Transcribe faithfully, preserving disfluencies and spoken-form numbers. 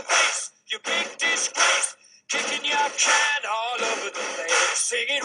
your face, you big disgrace, kicking your can all over the place, singing